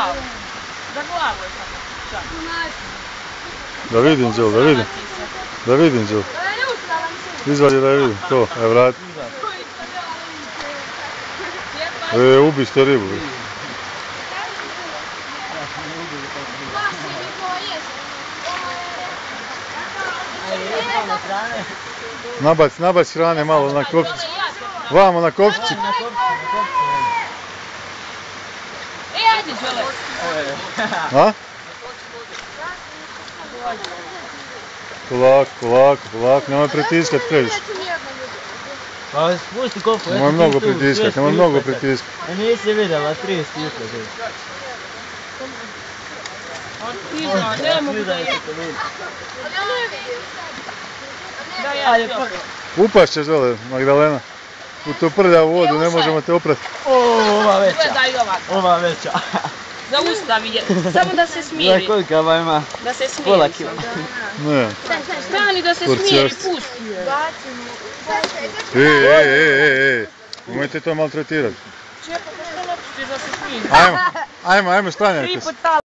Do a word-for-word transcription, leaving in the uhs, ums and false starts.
glavu. Za glavu je samo. Da vidim, Đul, da vidim. Da vidim, Đul. Izvadi da vidim, to, evo vrati. E, ubi ste ribu. Nabac, nabac hrane malo na kopčić. Vamo na kopčić. E, ajde, Đole. A? Polako, polako, polako, nemoj pritiskat previše. Pa spusti kopu. Nemoj mnogo pritiskat, nemoj mnogo pritiskat. A nisi vidjela, tri stisla. Pizma, ne mogu da je. Da ja ću. Upaš ćeš dole, Magdalena. U tu prljavu vodu, ne možemo te oprati. O, ova veća. Gledaj ovako. Ova veća. Zaustavi je, samo da se smiri. Za koliko ova ima? Da se smiri. Pola kila. Ne. Stani da se smiri, pusti je. E, e, e, e, nemojte to maltretirati. Čepa, što ne pustiš da se smiri? Ajmo, ajmo, ajmo, stanjajte se.